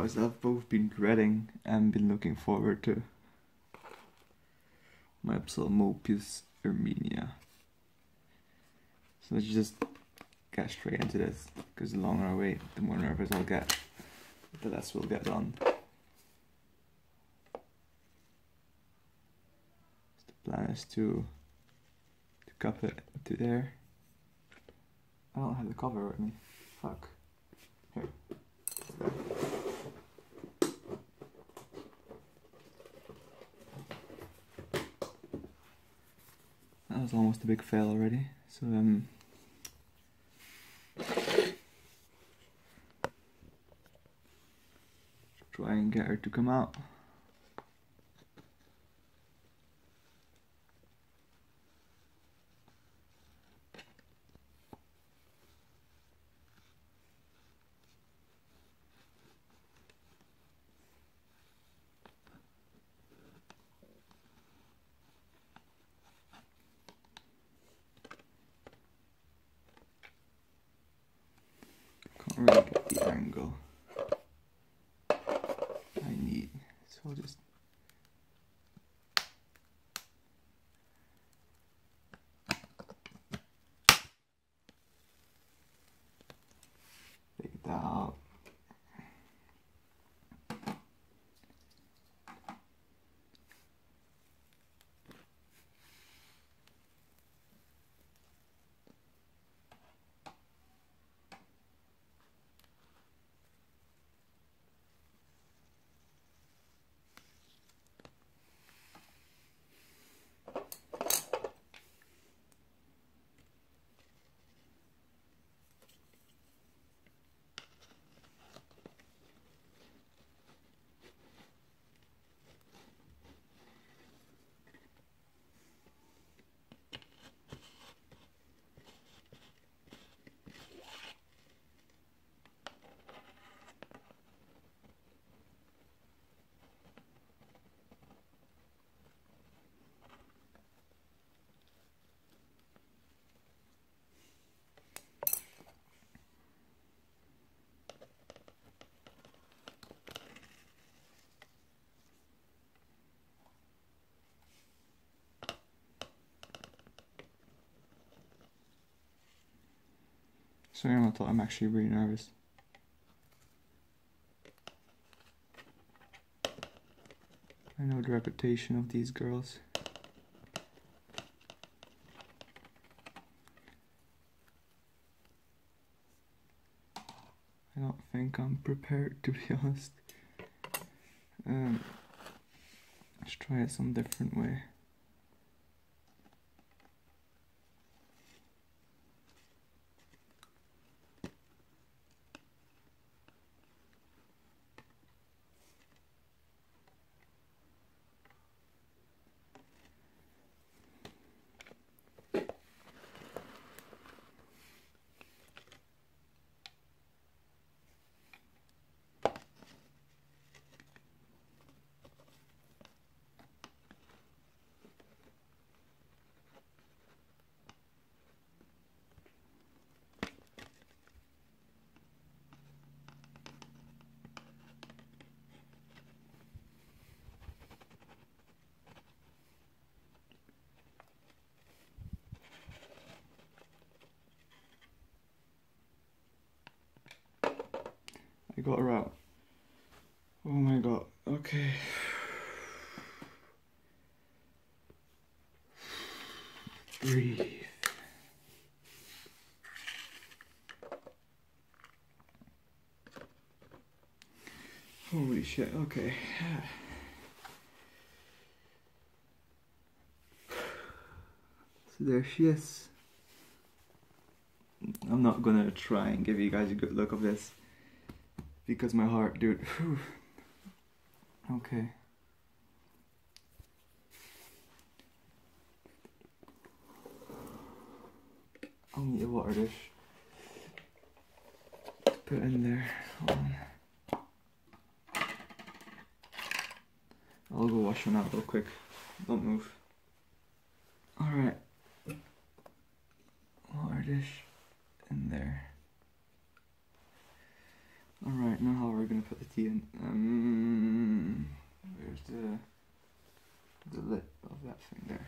myself both been dreading and been looking forward to my Psalmopius erminia. So let's just get straight into this, because the longer I wait, the more nervous I'll get, the less we'll get done. The plan is to cup it to there. I don't have the cover with me. Fuck. Here. That was almost a big fail already. So try and get her to come out. Can't really get the angle I need, so I'll just take that out. Sorry, I'm actually really nervous. I know the reputation of these girls. I don't think I'm prepared, to be honest. Let's try it some different way. I got her out. Oh my god, okay. Breathe. Holy shit, okay. So there she is. I'm not gonna try and give you guys a good look of this, because my heart, dude. Whew. Okay. I'll need a water dish to put in there. Hold on. I'll go wash one out real quick. Don't move. Alright. Water dish in there. Alright, now how we're gonna put the tea in. Where's the lid of that thing there?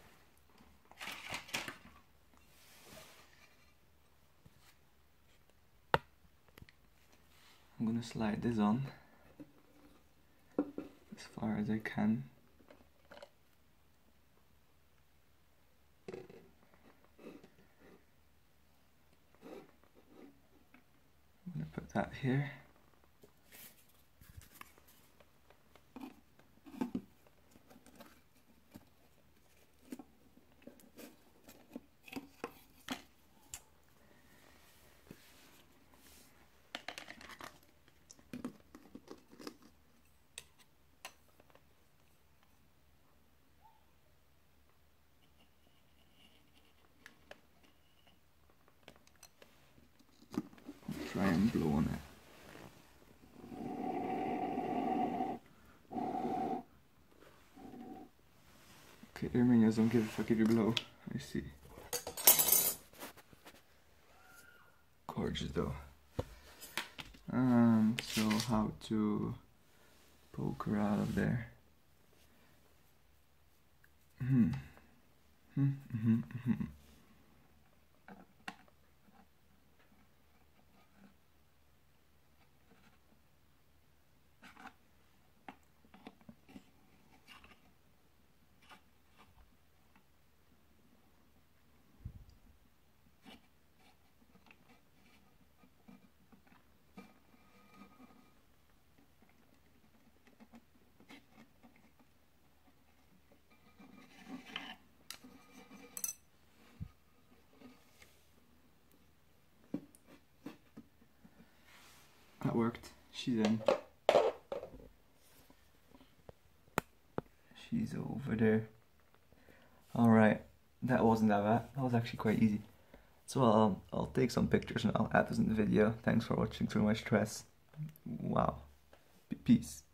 I'm gonna slide this on as far as I can. I'm gonna put that here. Try and blow on it. Okay, Armenians don't give a fuck if you blow. I see. Gorgeous though. So how to poke her out of there? That worked. She's in. She's over there. Alright, that wasn't that bad. That was actually quite easy. So I'll take some pictures and I'll add this in the video. Thanks for watching through my stress. Wow. Peace.